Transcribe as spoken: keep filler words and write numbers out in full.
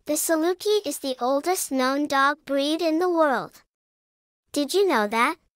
The Saluki is the oldest known dog breed in the world. Did you know that?